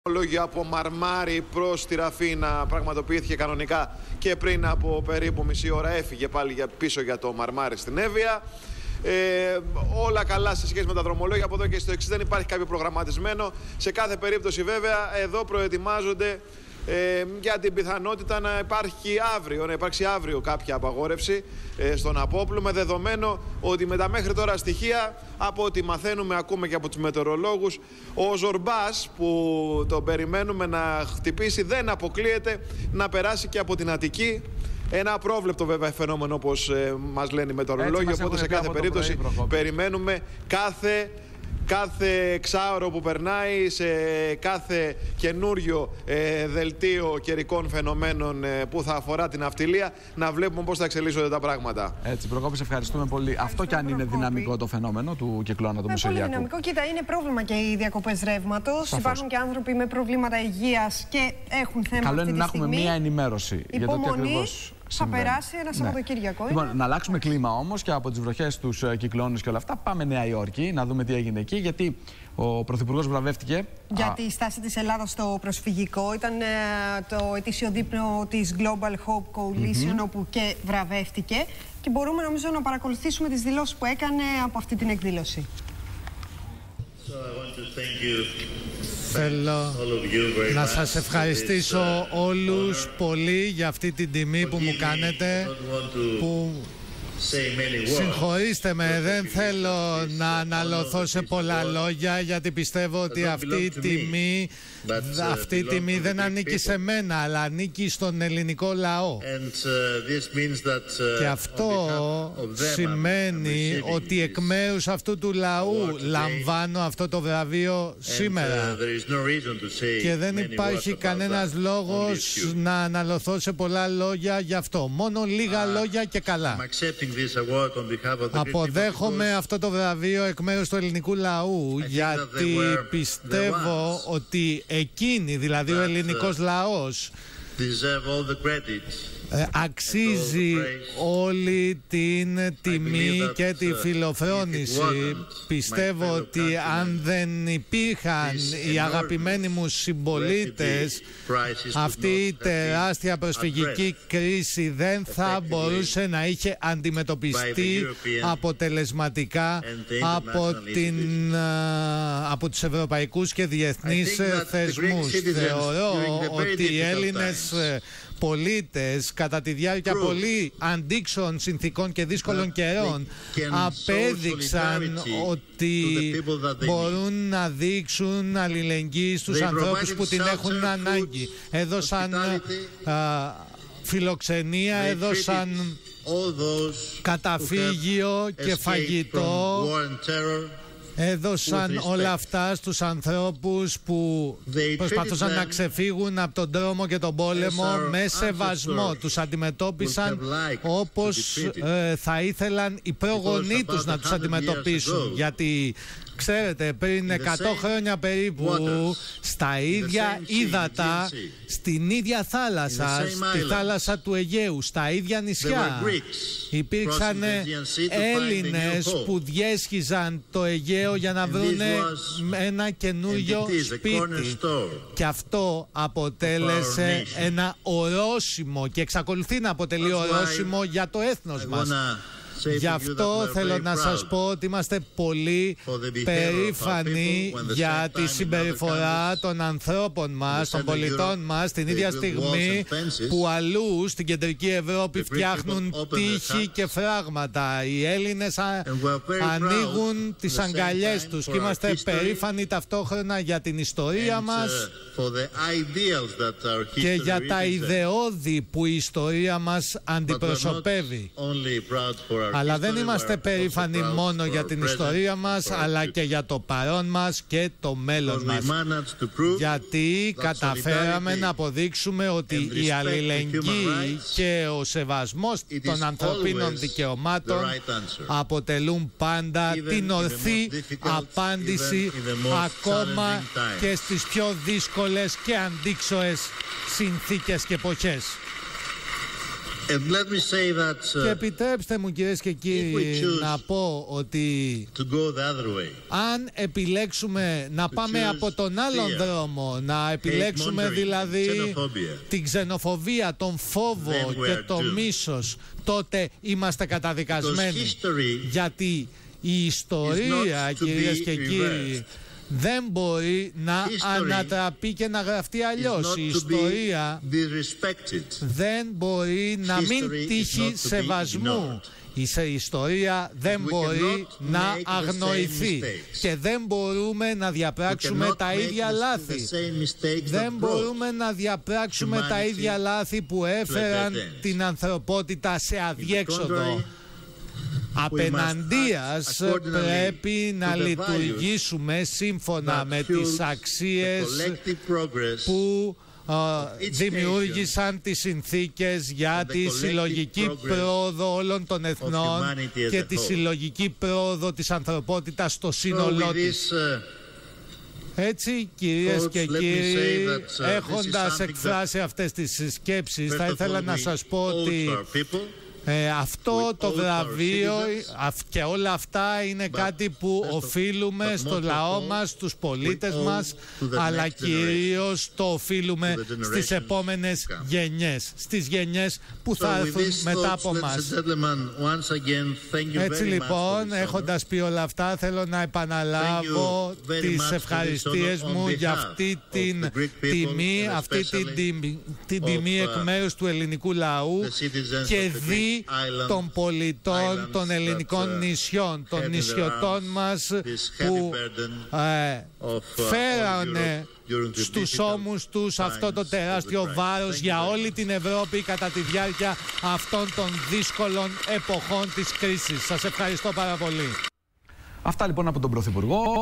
Λόγια από Μαρμάρι προς τη Ραφίνα πραγματοποιήθηκε κανονικά και πριν από περίπου μισή ώρα έφυγε πάλι πίσω για το Μαρμάρι στην Εύβοια. Όλα καλά σε σχέση με τα δρομολόγια. Από εδώ και στο εξής δεν υπάρχει κάποιο προγραμματισμένο. Σε κάθε περίπτωση βέβαια εδώ προετοιμάζονται για την πιθανότητα να υπάρξει αύριο κάποια απαγόρευση στον Απόπλου, με δεδομένο ότι με τα μέχρι τώρα στοιχεία, από ό,τι μαθαίνουμε, ακούμε και από τους μετεωρολόγους, ο Ζορμπάς που τον περιμένουμε να χτυπήσει δεν αποκλείεται να περάσει και από την Αττική. Ένα απρόβλεπτο βέβαια φαινόμενο, όπως μας λένε οι μετεωρολόγοι, οπότε σε κάθε περίπτωση περιμένουμε κάθε εξάωρο που περνάει, σε κάθε καινούριο δελτίο καιρικών φαινομένων που θα αφορά την ναυτιλία, να βλέπουμε πώς θα εξελίσσονται τα πράγματα. Έτσι, Προκόπη, σε ευχαριστούμε πολύ. Αυτό κι αν είναι δυναμικό το φαινόμενο του κυκλώνα του Μεσογειακού. Πολύ δυναμικό. Κοίτα, είναι πρόβλημα και οι διακοπές ρεύματος. Υπάρχουν και άνθρωποι με προβλήματα υγείας και έχουν θέμα. Καλό είναι να έχουμε μία ενημέρωση για το τι ακριβώς θα περάσει ένα Σαββατοκύριακο. Λοιπόν, να αλλάξουμε κλίμα όμως και από τις βροχές, τους κυκλώνους και όλα αυτά. Πάμε Νέα Υόρκη να δούμε τι έγινε εκεί. Γιατί ο Πρωθυπουργός βραβεύτηκε για τη στάση της Ελλάδας στο προσφυγικό. Ήταν το ετήσιο δείπνο της Global Hope Coalition, όπου και βραβεύτηκε. Και μπορούμε νομίζω να παρακολουθήσουμε τις δηλώσεις που έκανε από αυτή την εκδήλωση. Θέλω να σας ευχαριστήσω όλους πολύ για αυτή την τιμή που μου κάνετε, που συγχωρήστε με, δεν θέλω να αναλωθώ σε πολλά λόγια, γιατί πιστεύω ότι αυτή η τιμή δεν ανήκει σε μένα, αλλά ανήκει στον ελληνικό λαό. Και αυτό σημαίνει ότι εκ μέρους αυτού του λαού λαμβάνω αυτό το βραβείο σήμερα. Και δεν υπάρχει κανένας λόγος να αναλωθώ σε πολλά λόγια γι' αυτό. Μόνο λίγα λόγια και καλά. Αποδέχομαι αυτό το βραβείο εκ μέρους του ελληνικού λαού, γιατί πιστεύω ότι εκείνοι, δηλαδή ο ελληνικός λαός, αξίζει όλη την τιμή και τη φιλοφρόνηση. Πιστεύω ότι αν δεν υπήρχαν οι αγαπημένοι μου συμπολίτες, αυτή η τεράστια προσφυγική κρίση δεν θα μπορούσε να είχε αντιμετωπιστεί αποτελεσματικά από τους ευρωπαϊκούς και διεθνείς θεσμούς. Θεωρώ ότι οι Έλληνες πολίτες κατά τη διάρκεια πολύ αντίξεων συνθήκων και δύσκολων καιρών απέδειξαν ότι μπορούν να δείξουν αλληλεγγύη στους ανθρώπους που την έχουν ανάγκη. Έδωσαν φιλοξενία, έδωσαν καταφύγιο και φαγητό, έδωσαν όλα αυτά στους ανθρώπους που προσπαθούσαν να ξεφύγουν από τον τρόμο και τον πόλεμο με σεβασμό. Τους αντιμετώπισαν όπως θα ήθελαν οι προγονείς τους να τους αντιμετωπίσουν. Γιατί ξέρετε, πριν 100 χρόνια περίπου, στα ίδια ύδατα, στην ίδια θάλασσα, στη θάλασσα του Αιγαίου, στα ίδια νησιά, υπήρξαν Έλληνες που διέσχιζαν το Αιγαίο για να βρουν ένα καινούριο σπίτι. Και αυτό αποτέλεσε ένα ορόσημο και εξακολουθεί να αποτελεί ορόσημο για το έθνος μας. Γι' αυτό θέλω να σας πω ότι είμαστε πολύ περήφανοι για τη συμπεριφορά των ανθρώπων μας, των πολιτών μας, την ίδια στιγμή που αλλού στην κεντρική Ευρώπη φτιάχνουν τείχη και φράγματα. Οι Έλληνες ανοίγουν τις αγκαλιές τους και είμαστε περήφανοι ταυτόχρονα για την ιστορία μας και για τα ιδεώδη που η ιστορία μας αντιπροσωπεύει. Αλλά δεν είμαστε περήφανοι μόνο για την ιστορία μας, αλλά και για το παρόν μας και το μέλλον μας. Γιατί καταφέραμε να αποδείξουμε ότι η αλληλεγγύη και ο σεβασμός των ανθρωπίνων δικαιωμάτων αποτελούν πάντα την ορθή απάντηση, ακόμα και στις πιο δύσκολες και αντίξωες συνθήκες και εποχές. Και επιτρέψτε μου, κυρίες και κύριοι, να πω ότι αν επιλέξουμε να πάμε από τον άλλον δρόμο, να επιλέξουμε δηλαδή την ξενοφοβία, τον φόβο και το μίσος, τότε είμαστε καταδικασμένοι. Γιατί η ιστορία, κυρίες και κύριοι, δεν μπορεί να ανατραπεί και να γραφτεί αλλιώς. Η ιστορία δεν μπορεί να μην τύχει σεβασμού. Η ιστορία δεν μπορεί να αγνοηθεί και δεν μπορούμε να διαπράξουμε τα ίδια λάθη. Δεν μπορούμε να διαπράξουμε τα ίδια λάθη που έφεραν την ανθρωπότητα σε αδιέξοδο. Απέναντίας πρέπει να λειτουργήσουμε σύμφωνα με τις αξίες που δημιούργησαν τις συνθήκες για τη συλλογική πρόοδο όλων των εθνών και τη συλλογική πρόοδο της ανθρωπότητας στο σύνολό της. Έτσι, κυρίες και κύριοι, έχοντας εκφράσει αυτές τις σκέψεις, θα ήθελα να σας πω ότι αυτό το βραβείο και όλα αυτά είναι κάτι που οφείλουμε στο λαό μας, στους πολίτες μας, αλλά κυρίως το οφείλουμε στις επόμενες γενιές, στις γενιές που θα έρθουν μετά από μας. Έτσι λοιπόν, έχοντας πει όλα αυτά, θέλω να επαναλάβω τις ευχαριστίες μου για αυτή την τιμή, την τιμή εκ μέρους του ελληνικού λαού και των πολιτών των ελληνικών νησιών, των νησιωτών μας που φέρανε στους ώμους τους αυτό το τεράστιο βάρος για όλη την Ευρώπη κατά τη διάρκεια αυτών των δύσκολων εποχών της κρίσης. Σας ευχαριστώ πάρα πολύ. Αυτά λοιπόν από τον Πρωθυπουργό.